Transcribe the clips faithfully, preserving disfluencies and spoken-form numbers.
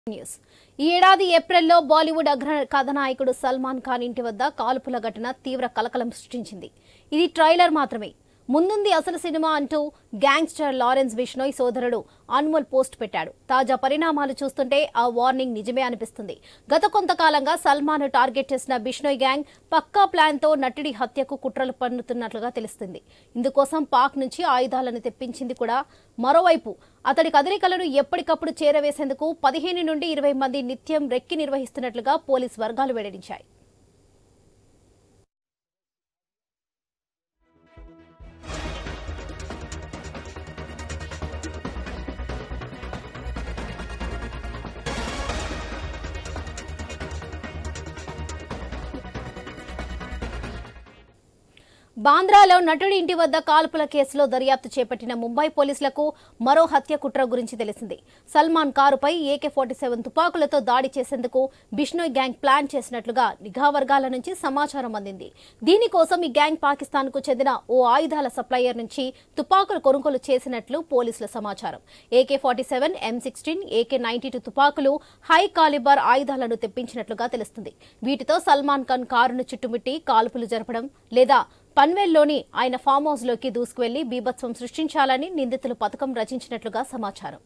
News ఈ ఏడాది ఏప్రిల్లో బాలీవుడ్ అగ్ర కథానాయకుడు సల్మాన్ ఖాన్ ఇంటి వద్ద కాల్పుల ఘటన తీవ్ర కలకలం సృష్టించింది. ఇది ట్రైలర్ మాత్రమే. ముందుంది అసలు సినిమా అంటూ గ్యాంగ్స్టర్ లారెన్స్ బిష్నోయ్ సోదరుడు అన్మోల్ పోస్ట్ పెట్టాడు. తాజా పరిణామాలు చూస్తుంటే ఆ వార్నింగ్ నిజమే అనిపిస్తుంది. గత కొంతకాలంగా సల్మాన్ టార్గెట్ చేసిన బిష్నోయ్ గ్యాంగ్ పక్కా ప్లాన్ తో నటుడి హత్యకు కుట్రలు పన్నుతున్నట్లుగా తెలుస్తుంది. ఇందుకోసం పాక్ నుంచి ఆయుధాలను తెప్పించింది కూడా. మరోవైపు అతడి కదలికలను ఎప్పటికప్పుడు చేరవేసేందుకు పదిహేను నుండి ఇరవై మంది నిత్యం రెక్కి నిర్వహిస్తున్నట్లుగా పోలీసు వర్గాలు వెల్లడించాయి. బాంద్రాలో నటుడి ఇంటి వద్ద కాల్పుల కేసులో దర్యాప్తు చేపట్టిన ముంబై పోలీసులకు మరో హత్య కుట్ర గురించి తెలిసింది. సల్మాన్ కారుపై ఏకే ఫార్టీ సెవెన్ తుపాకులతో దాడి చేసేందుకు బిష్నోయ్ గ్యాంగ్ ప్లాన్ చేసినట్లుగా నిఘా వర్గాల నుంచి సమాచారం అందింది. దీనికోసం ఈ గ్యాంగ్ పాకిస్తాన్ కు చెందిన ఓ ఆయుధాల సప్లయర్ నుంచి తుపాకులు కొనుగోలు చేసినట్లు పోలీసుల సమాచారం. AK forty seven M sixteen AK ninety two తుపాకులు హై కాలిబర్ ఆయుధాలను తెప్పించినట్లుగా తెలుస్తుంది. వీటితో సల్మాన్ ఖాన్ కారును చుట్టుముట్టి కాల్పులు జరపడం లేదా పన్వేల్లోని ఆయన ఫామ్ హౌస్ లోకి దూసుకువెళ్లి బీభత్సం సృష్టించాలని నిందితులు పథకం రచించినట్లుగా సమాచారం.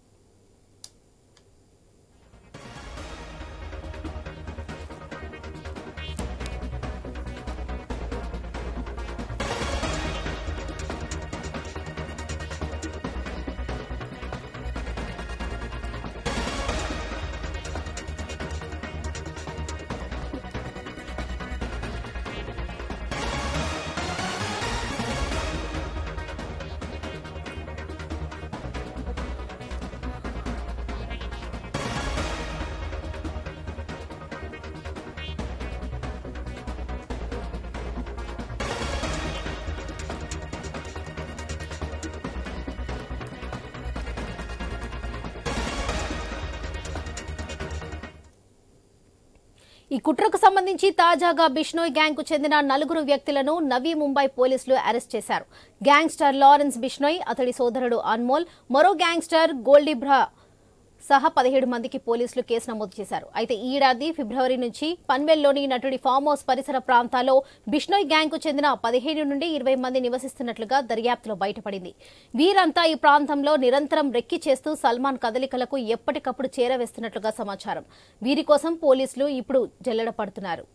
ఈ కుట్రకు సంబంధించి తాజాగా బిష్నోయ్ గ్యాంగ్ కు చెందిన నలుగురు వ్యక్తులను నవీ ముంబై పోలీసులు అరెస్ట్ చేశారు. గ్యాంగ్స్టర్ లారెన్స్ బిష్నోయ్, అతడి సోదరుడు అన్మోల్, మరో గ్యాంగ్స్టర్ గోల్డిబ్రా సహా పదిహేడు మందికి పోలీసులు కేసు నమోదు చేశారు. అయితే ఈ ఏడాది ఫిబ్రవరి నుంచి పన్వేల్లోని నటుడి ఫామ్ హౌస్ పరిసర ప్రాంతాల్లో బిష్నోయ్ గ్యాంగ్ కు చెందిన పదిహేను నుండి ఇరవై మంది నివసిస్తున్నట్లుగా దర్యాప్తులో బయటపడింది. వీరంతా ఈ ప్రాంతంలో నిరంతరం రెక్కి చేస్తూ సల్మాన్ కదలికలకు ఎప్పటికప్పుడు చేరవేస్తున్నట్లుగా సమాచారం. వీరి కోసం పోలీసులు ఇప్పుడు జల్లెడ పడుతున్నారు.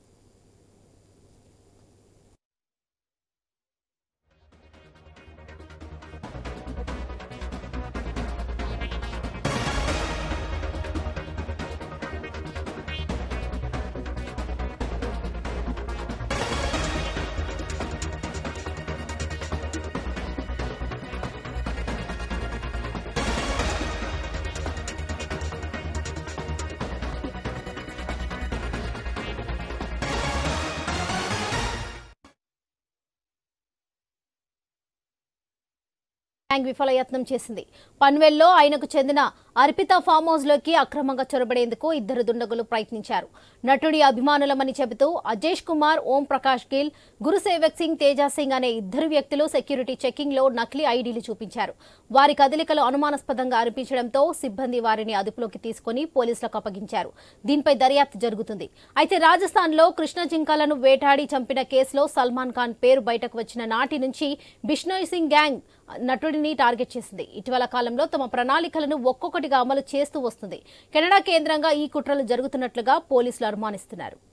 గ్యాంగ్ విఫలయత్నం చేసింది. పన్వేల్లో ఆయనకు చెందిన అర్పిత ఫామ్ హౌస్ లోకి అక్రమంగా చొరబడేందుకు ఇద్దరు దుండగులు ప్రయత్నించారు. నటుడి అభిమానులమని చెబుతూ అజేష్ కుమార్, ఓం ప్రకాష్ గిల్, గురుసేవక్ సింగ్, తేజా సింగ్ అనే ఇద్దరు వ్యక్తులు సెక్యూరిటీ చెకింగ్ లో నకిలీ ఐడీలు చూపించారు. వారి కదలికలు అనుమానాస్పదంగా అనిపించడంతో సిబ్బంది వారిని అదుపులోకి తీసుకుని పోలీసులకు అప్పగించారు. దీనిపై దర్యాప్తు జరుగుతుంది. అయితే రాజస్థాన్ లో కృష్ణ జింకలను వేటాడి చంపిన కేసులో సల్మాన్ ఖాన్ పేరు బయటకు వచ్చిన నాటి నుంచి బిష్నోయ్ సింగ్ గ్యాంగ్ నటుడిని టార్గెట్ చేసింది. ఇటీవల కాలంలో తమ ప్రణాళికలను ఒక్కొక్కటిగా అమలు చేస్తూ వస్తుంది. కెనడా కేంద్రంగా ఈ కుట్రలు జరుగుతున్నట్లుగా పోలీసులు అనుమానిస్తున్నారు.